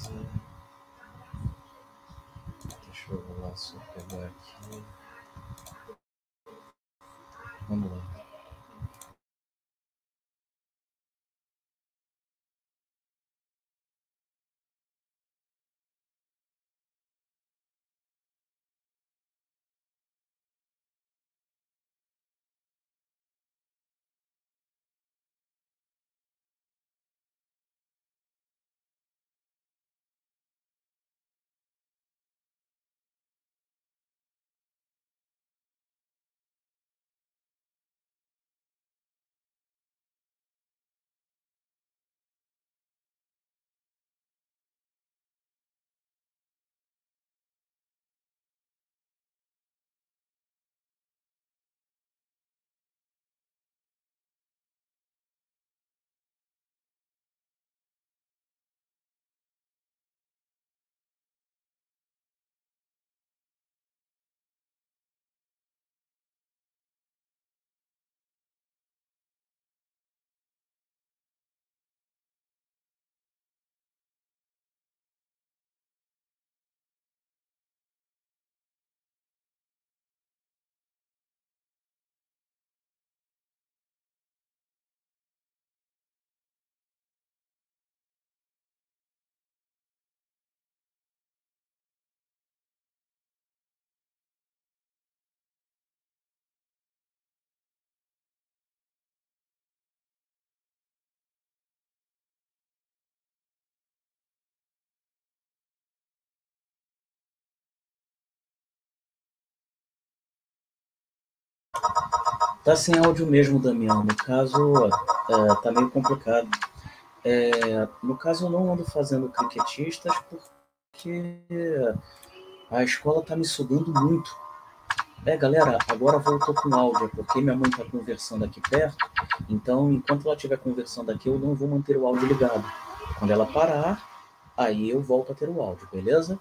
Deixa eu lá só pegar aqui. Vamos lá. Tá sem áudio mesmo, Damião. No caso, tá meio complicado. No caso, eu não ando fazendo criquetistas porque a escola tá me sugando muito. Galera, agora voltou com áudio, porque minha mãe tá conversando aqui perto. Então, enquanto ela estiver conversando aqui, eu não vou manter o áudio ligado. Quando ela parar, aí eu volto a ter o áudio, beleza?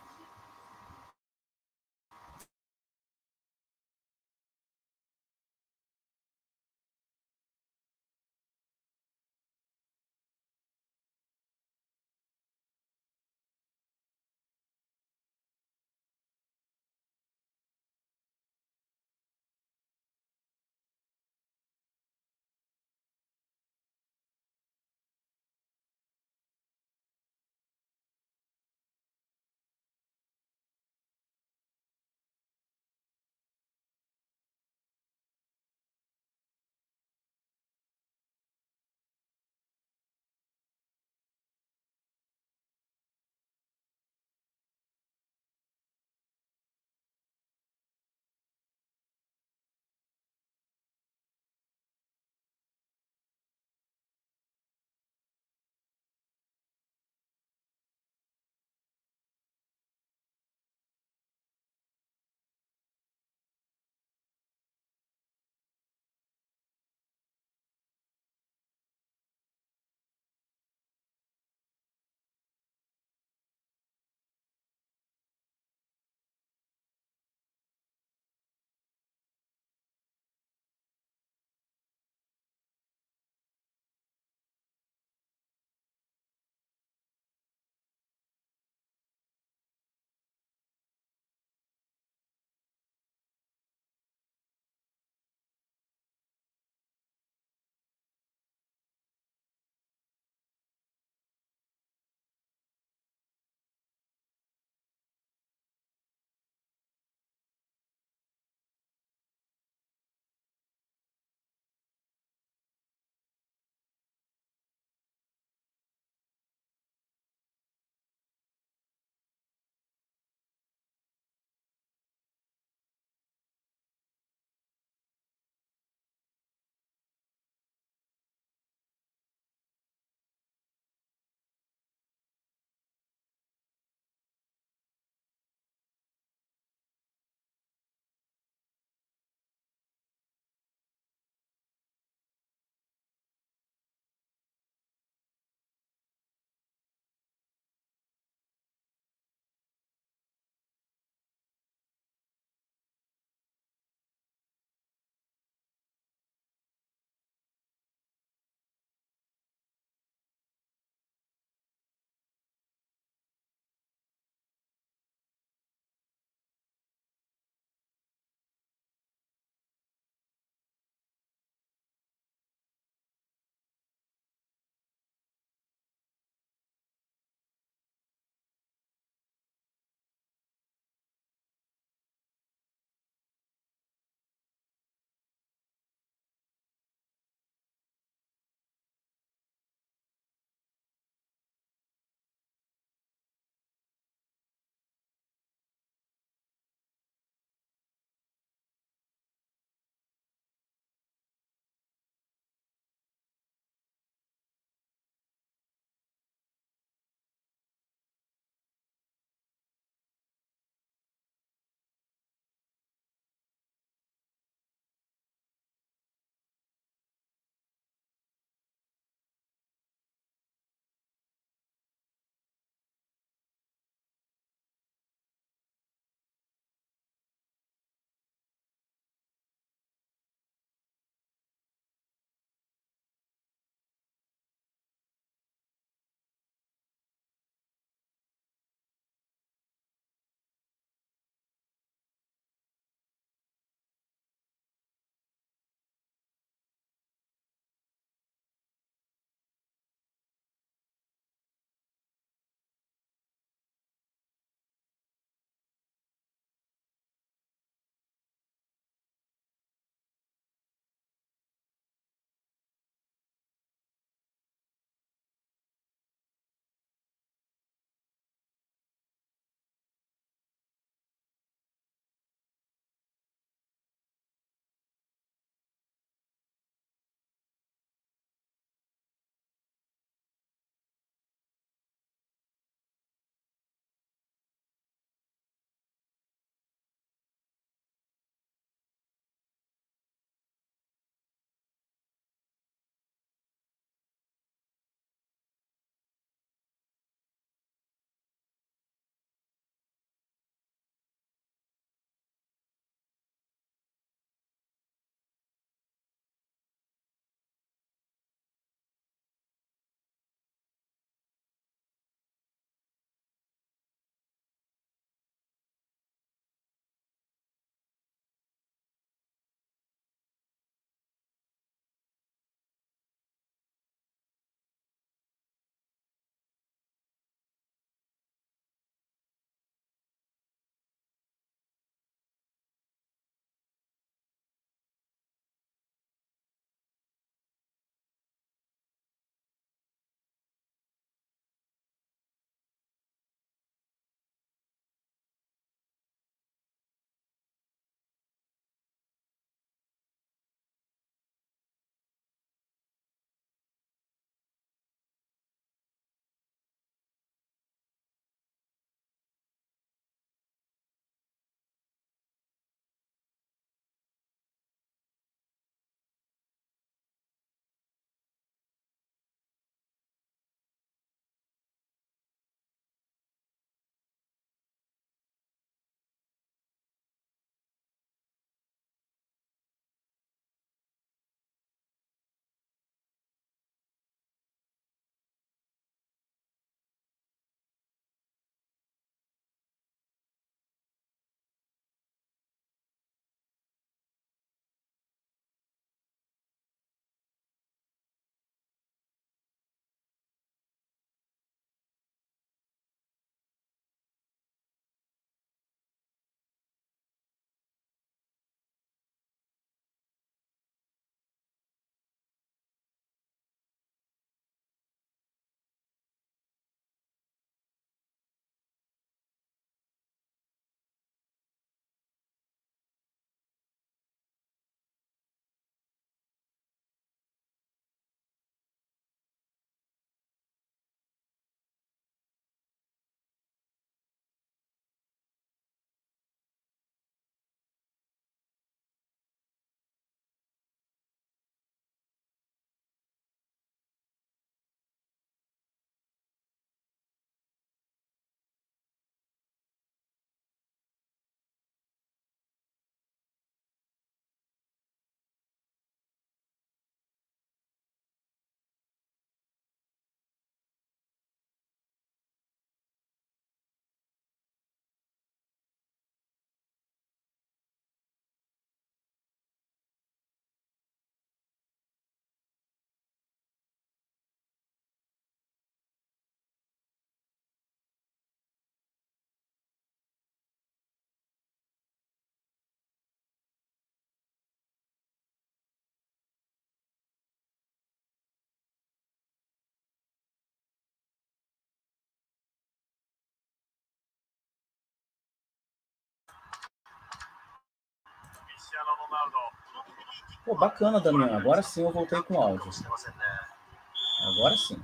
Pô, bacana, Damião. Agora sim eu voltei com áudio. Agora sim.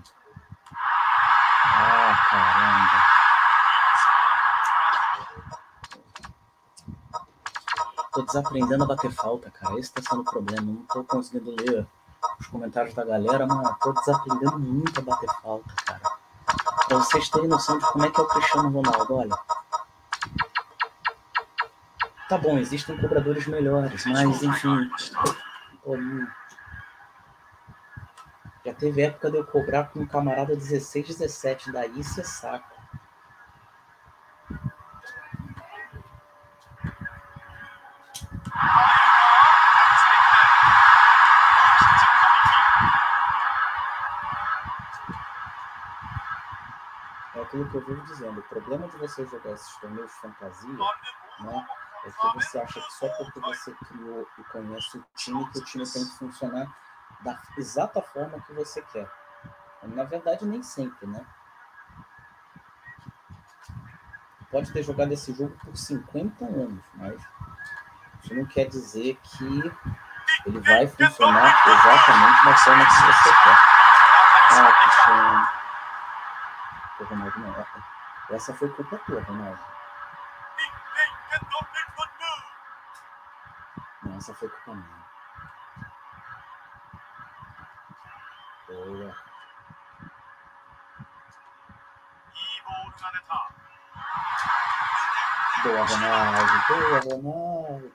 Ah, caramba. Tô desaprendendo a bater falta, cara. Esse tá sendo o problema. Não tô conseguindo ler os comentários da galera, mas tô desaprendendo muito a bater falta, cara. Pra vocês terem noção de como é que é o Cristiano Ronaldo, olha. Tá bom, existem cobradores melhores, mas enfim. Pô, já teve época de eu cobrar com um camarada 16, 17, daí isso é saco. É aquilo que eu vivo dizendo, o problema de você jogar esses torneios de fantasia, né, é que você acha que só porque você criou e conhece o time, que o time tem que funcionar da exata forma que você quer. Na verdade, nem sempre, né? Pode ter jogado esse jogo por 50 anos, mas isso não quer dizer que ele vai funcionar exatamente da forma que você quer. Ah, Cristiano. Pô, Ronaldo, não. Essa foi culpa tua, Ronaldo. Não, essa foi culpa minha. Boa. Boa, Ronaldo. Boa, Ronaldo.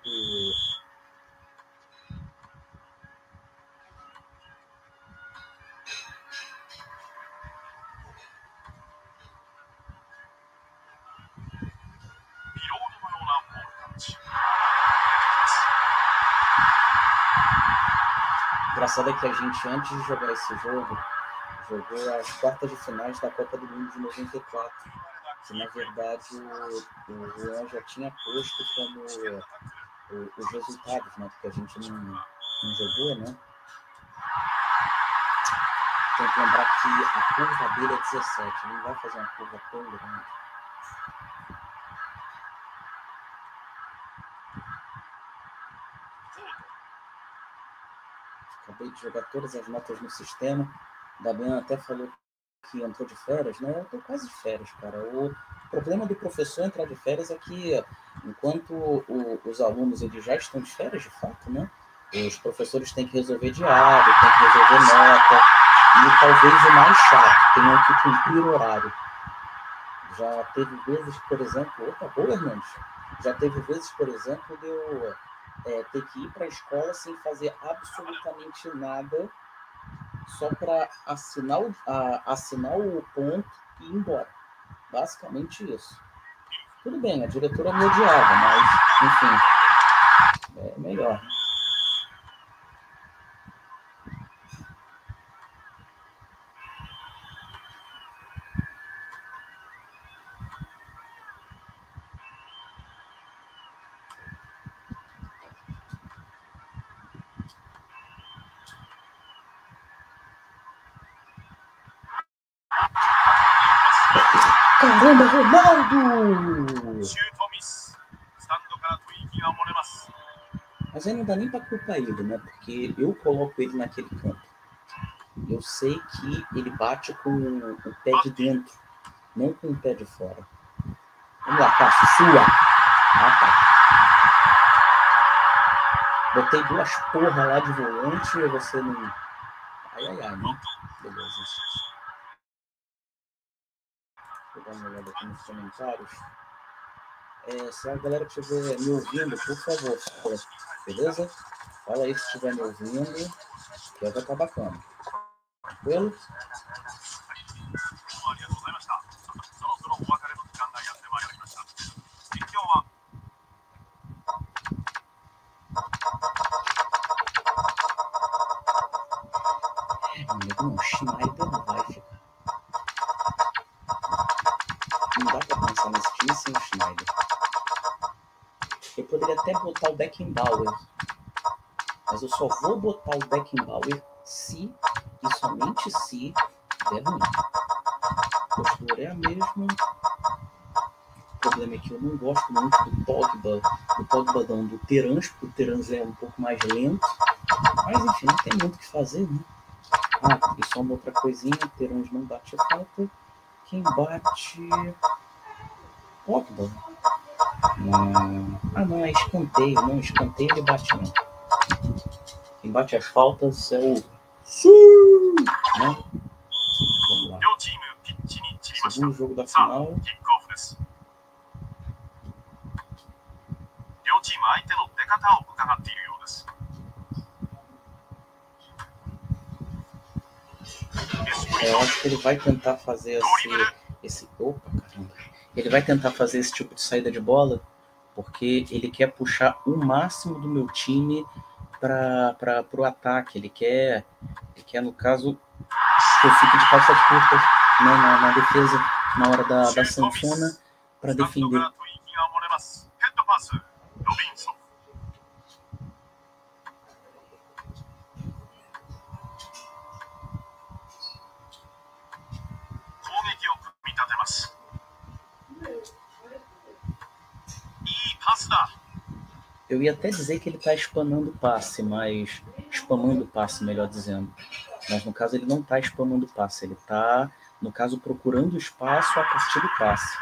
Engraçado é que a gente, antes de jogar esse jogo, jogou as quartas de finais da Copa do Mundo de 94. Que, na verdade, o Juan já tinha posto como os resultados, né? Porque a gente não jogou, né? Tem que lembrar que a curva dele é 17, não vai fazer uma curva tão grande. Acabei de jogar todas as notas no sistema. O Damian até falou que entrou de férias, né? Eu tô quase de férias, cara. O problema do professor entrar de férias é que, enquanto os alunos eles já estão de férias, de fato, né? Os professores têm que resolver diário, têm que resolver nota, e talvez o mais chato, tenham que cumprir o horário. Já teve vezes, por exemplo... Opa, boa, Hernandes. Já teve vezes, por exemplo, de eu ter que ir para a escola sem fazer absolutamente nada, só para assinar o ponto e ir embora. Basicamente isso. Tudo bem, a diretora me odiava, mas, enfim, é melhor. Caramba, Ronaldo! Mas aí não dá nem para culpar ele, né? Porque eu coloco ele naquele canto. Eu sei que ele bate com o pé de dentro, não com o pé de fora. Vamos lá, Cássio, sua! Ah, tá. Botei duas porra lá de volante e você não... Ai, né? Beleza. Vou dar uma olhada aqui nos comentários. Se a galera estiver me ouvindo, por favor, beleza? Fala aí se estiver me ouvindo, que vai estar bacana. Tranquilo? Não, Schneider não vai ficar. Não dá pra pensar nesse time sem o Schneider. Eu poderia até botar o Beckenbauer, mas eu só vou botar o Beckenbauer se, e somente se, der ruim. A postura é a mesma. problema é que eu não gosto muito do Pogba não, do Terans, porque o Terans é um pouco mais lento. Mas enfim, não tem muito o que fazer, né? Ah, e só uma outra coisinha, o Terans não bate a falta. Quem bate... Pogba. Não, é escanteio. Não, escanteio ele bate não. Quem bate as faltas é o... Sim! Né? Vamos lá. Segundo jogo da final. Eu acho que ele vai tentar fazer Opa, caramba. Ele vai tentar fazer esse tipo de saída de bola porque ele quer puxar o máximo do meu time para o ataque. Ele quer, no caso, que eu fique de calças curtas na defesa, na hora da sanfona, para defender. Eu ia até dizer que ele está spamando passe, mas... spamando passe, melhor dizendo. Mas no caso ele não está spamando passe, ele está, no caso, procurando espaço a partir do passe.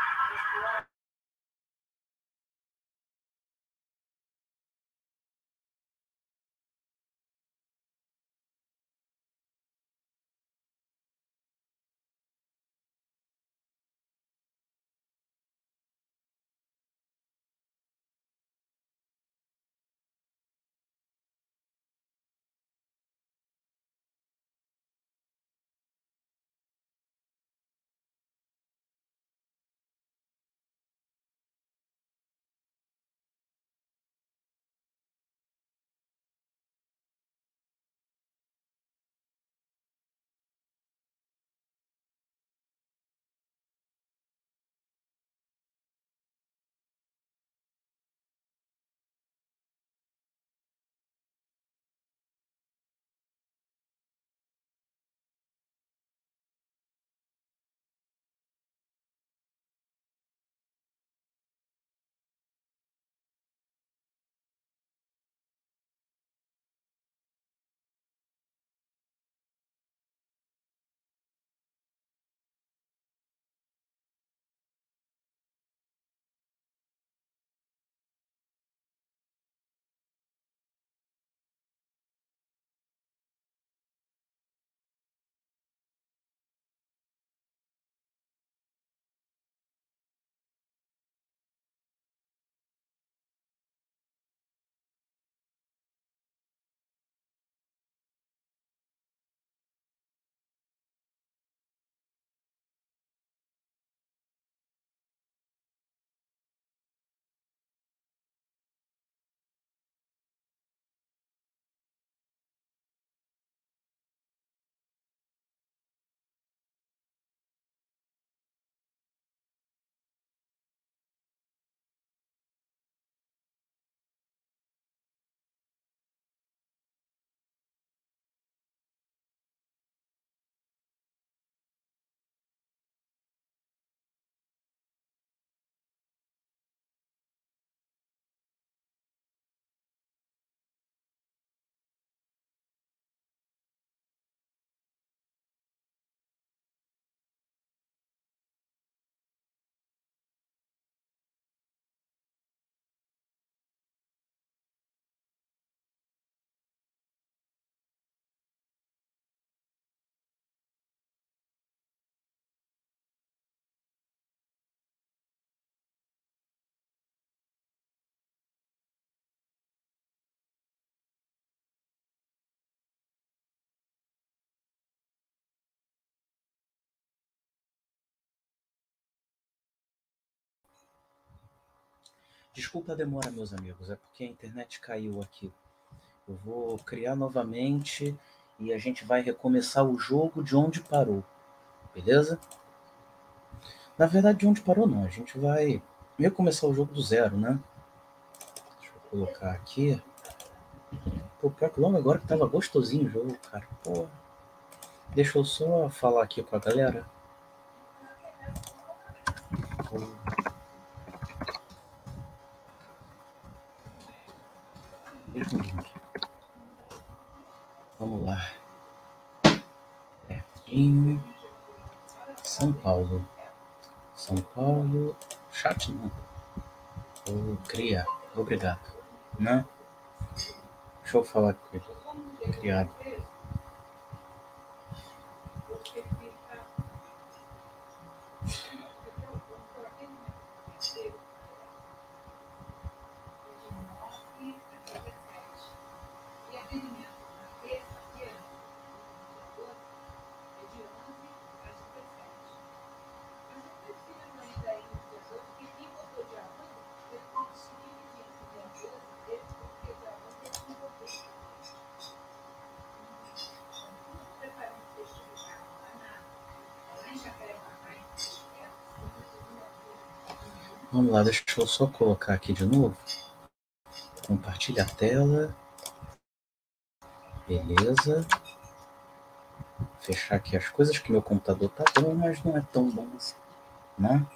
Desculpa a demora, meus amigos, é porque a internet caiu aqui. Eu vou criar novamente e a gente vai recomeçar o jogo de onde parou, beleza? Na verdade, de onde parou não, a gente vai recomeçar o jogo do zero, né? Deixa eu colocar aqui. Pô, pior que logo agora que tava gostosinho o jogo, cara. Pô, deixa eu só falar aqui com a galera. Eles vão dormir. Vamos lá. Pertinho. São Paulo. São Paulo. Chat não. Vou criar. Obrigado. Não? Deixa eu falar com ele. Criado. Vamos lá, deixa eu só colocar aqui de novo. Compartilha a tela. Beleza. Fechar aqui as coisas, que meu computador tá bom, mas não é tão bom assim, né?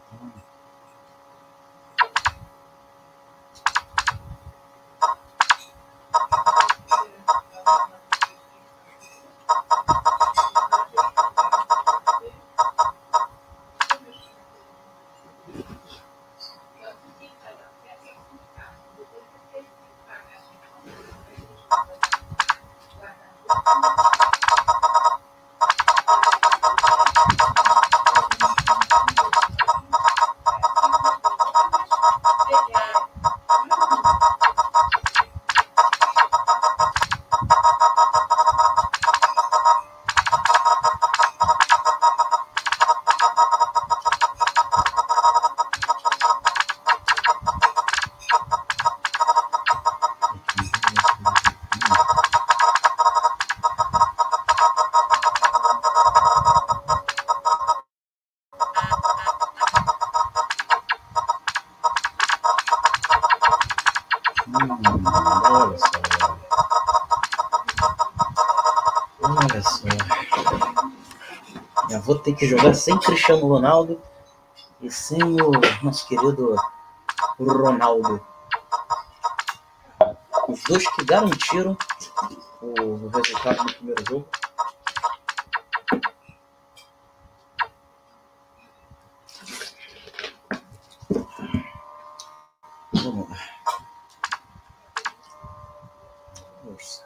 Olha só. Olha só. Já vou ter que jogar sem Cristiano Ronaldo e sem o nosso querido Ronaldo. Os dois que garantiram o resultado do primeiro jogo. Vamos lá. Nossa.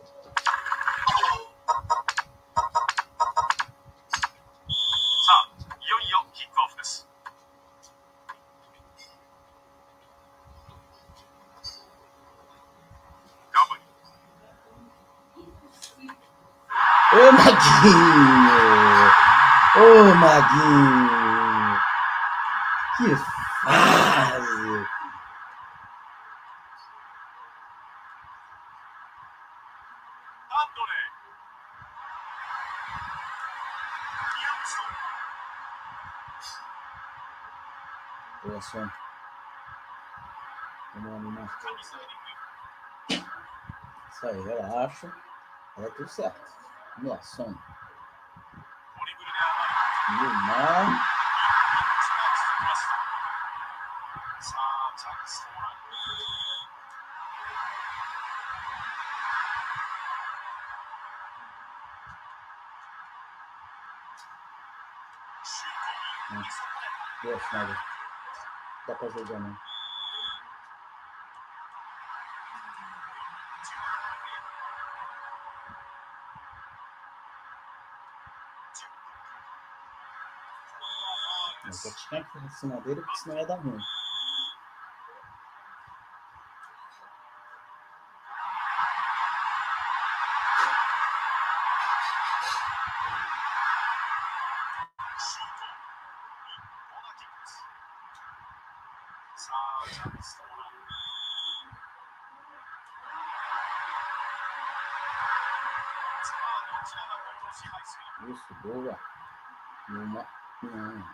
Ô Maguinho! Ô Maguinho! Que fase! Boa, Sônia. Vamos lá, menina. Isso aí, relaxa. Vai dar tudo certo. Vamos lá, Sônia. Nilmar. Boa, Schneider. Dá pra jogar, não. Eu já tinha que ir em cima dele, porque senão ia dar ruim. Isso, boa. Numa. Não.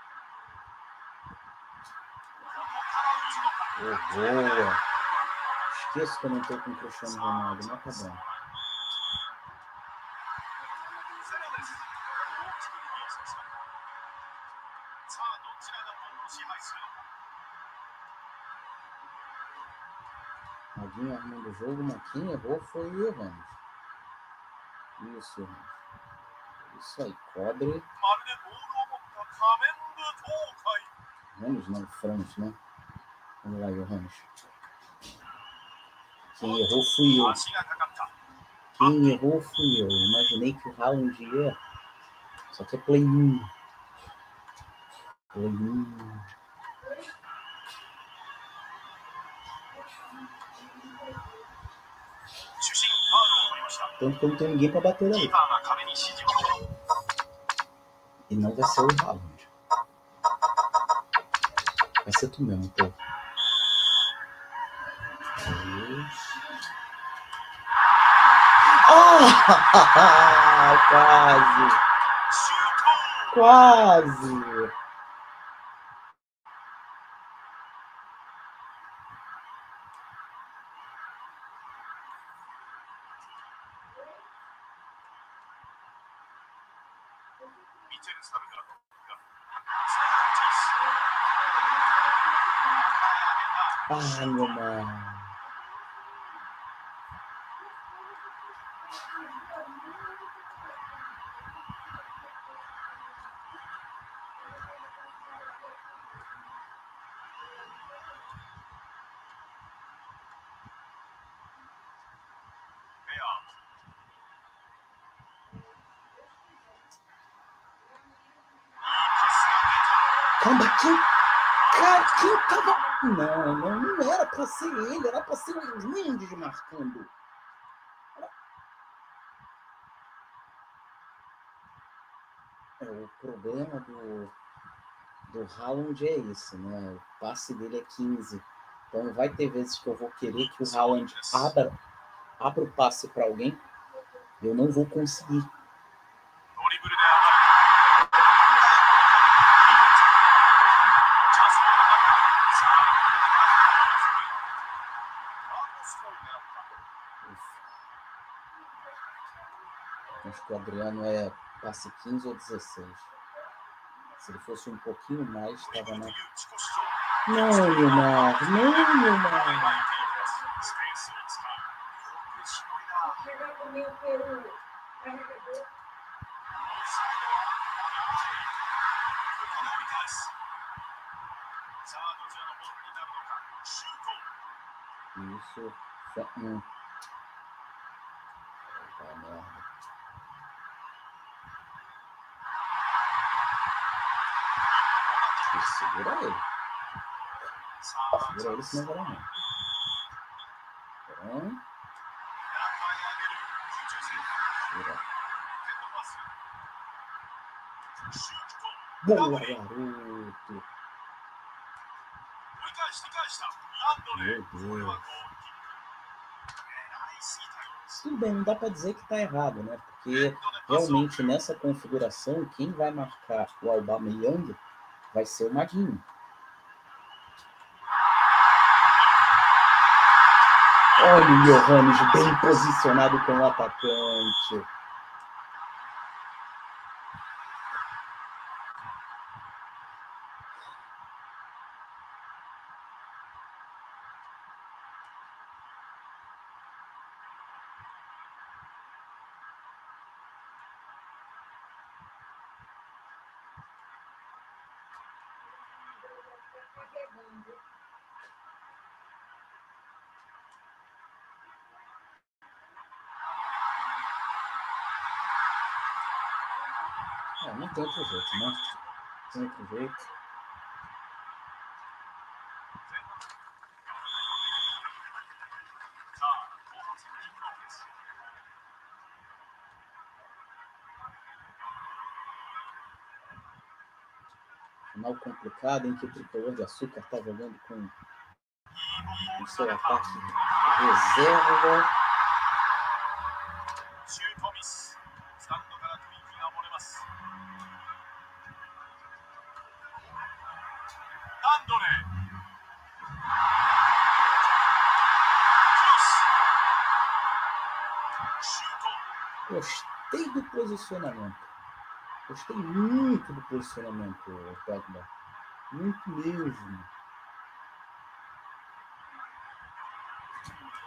Oh, boa. Esqueço que eu não tô com o Cristiano Ronaldo, mas tá bom. Maguinho armando o jogo, Maquinha errou, foi o Ramos. Isso, Ramos. Isso aí, cobre. Ramos não, Franz, né? Vamos lá, Ramos. Quem errou fui eu. Quem errou fui eu. Imaginei que o Haaland ia. Só que é play 1. Play 1. Tanto que eu não tenho ninguém pra bater daí. E não vai ser o Haaland. Vai ser tu mesmo, pô. Quase! Quase! Ai, meu mano. Caramba, quem tava... Não era pra ser ele, era pra ser os Mendes marcando. O problema do Haaland é esse, né? O passe dele é 15. Então vai ter vezes que eu vou querer que o Haaland abra o passe para alguém. Eu não vou conseguir. Acho que o Adriano é passe 15 ou 16. Se ele fosse um pouquinho mais, estava na... Não, Neymar! Não, Neymar! Isso. Tá, merda. Segura ele. Segura ele, senão vai dar não. Segura. Boa, garoto. Meu Deus. Tudo bem, não dá para dizer que está errado, né? Porque realmente nessa configuração, quem vai marcar o Aubameyang vai ser o Maguinho. Olha o Johannes bem posicionado com o atacante. Não tem outro jeito, né? Não tem outro jeito. Final complicado em que o Tricolor de Açúcar está jogando com o seu ataque reserva. Gostei do posicionamento. Gostei muito do posicionamento, Pogba. Muito mesmo.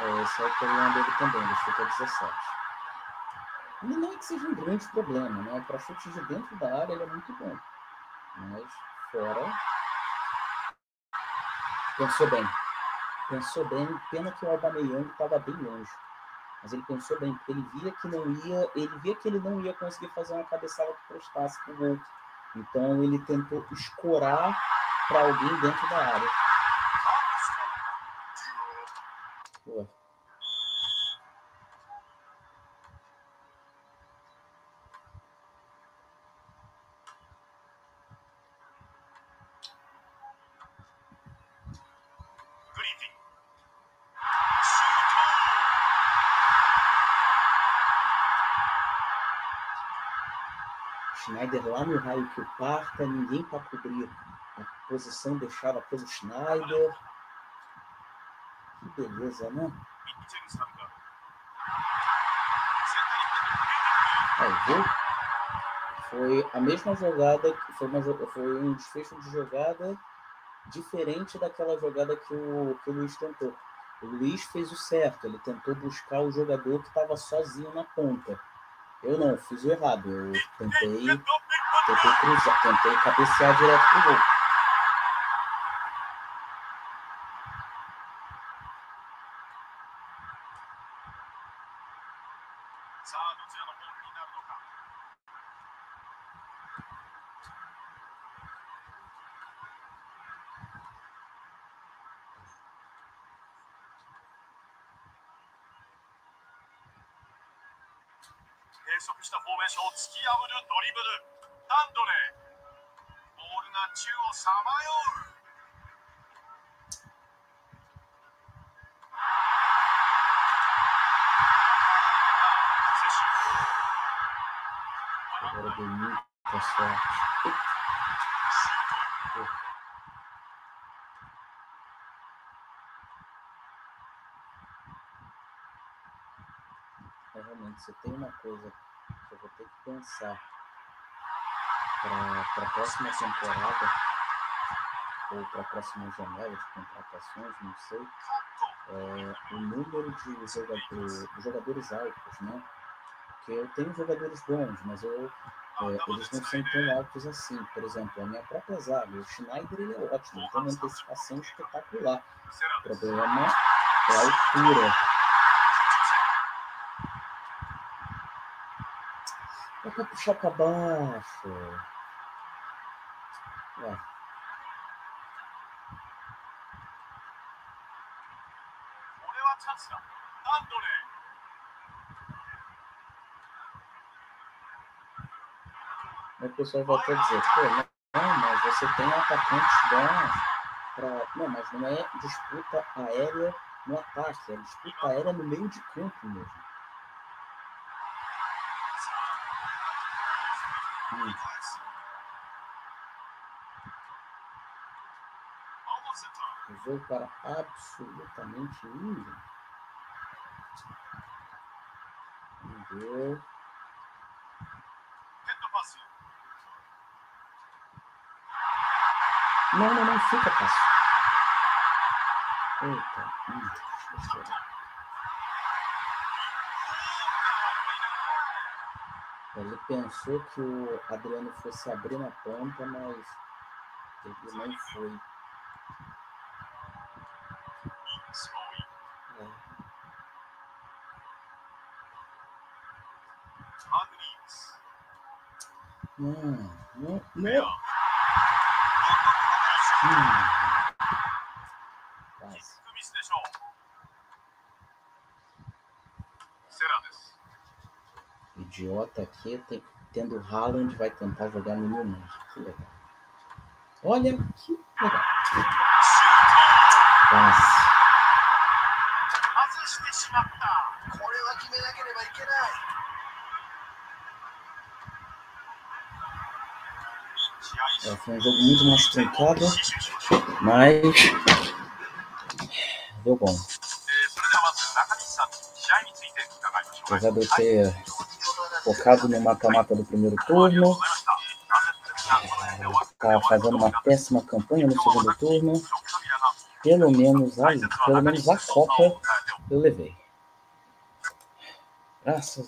Esse é o problema dele também, ele chuta 17. E não é que seja um grande problema, né? Para chute de dentro da área ele é muito bom. Mas fora... Pensou bem, pena que o Aubameyang estava bem longe. Mas ele pensou bem, porque ele via que ele não ia conseguir fazer uma cabeçada que prestasse pro gol. Então ele tentou escorar para alguém dentro da área. Pô. Schneider lá no raio que o parta, ninguém para cobrir a posição deixada pelo Schneider. Que beleza, né? Viu? Foi a mesma jogada, foi um desfecho de jogada diferente daquela jogada que o Luiz tentou. O Luiz fez o certo, ele tentou buscar o jogador que estava sozinho na ponta. Eu não, fiz o errado. Eu tentei cruzar, tentei cabecear direto pro gol. Agora deu muita sorte. Realmente, você tem uma coisa que eu vou ter que pensar para a próxima temporada ou para a próxima janela de contratações, não sei, o número de jogadores altos, né? Porque eu tenho jogadores bons, mas eles não são tão altos assim. Por exemplo, a minha própria zaga, o Schneider, ele é ótimo, tem uma antecipação espetacular. O problema é a altura. É para puxar para baixo. O pessoal vai até dizer, não, mas você tem atacantes bons. Não, mas não é disputa aérea no ataque, é disputa aérea no meio de campo mesmo. O jogo para absolutamente ninguém. Entendeu? Não fica fácil. Eita, ele pensou que o Adriano fosse abrir na ponta, mas ele não foi. Não. Idiota aqui, tendo o Haaland, vai tentar jogar no United. Que legal. Olha que legal. Passe. Foi um jogo muito mais truncado, mas deu bom. Apesar de eu ter focado no mata-mata do primeiro turno, está fazendo uma péssima campanha no segundo turno. Pelo menos a Copa eu levei. Graças a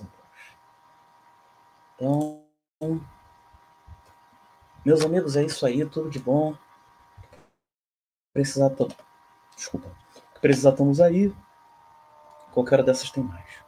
Deus. Então, meus amigos, é isso aí, tudo de bom. Precisar, desculpa. Precisar, estamos aí. Qualquer hora dessas tem mais.